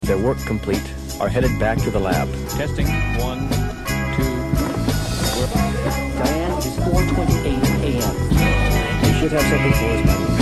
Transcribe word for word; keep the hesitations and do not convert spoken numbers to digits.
their work complete, are headed back to the lab. Testing. One, two. Diane, it's four twenty-eight a m You should have something for us by